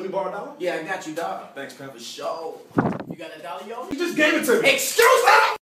let me borrow a dollar? Yeah, I got you, dog. Thanks, pal. For sure. You got a dollar, yo? You just gave it to me. Excuse me!